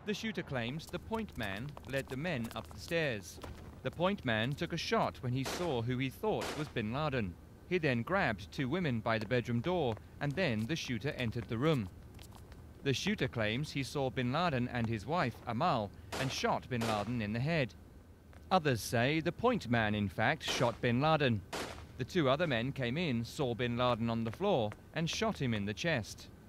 The shooter claims the point man led the men up the stairs. The point man took a shot when he saw who he thought was bin Laden. He then grabbed two women by the bedroom door, and then the shooter entered the room. The shooter claims he saw bin Laden and his wife, Amal, and shot bin Laden in the head. Others say the point man in fact shot bin Laden. The two other men came in, saw bin Laden on the floor, and shot him in the chest.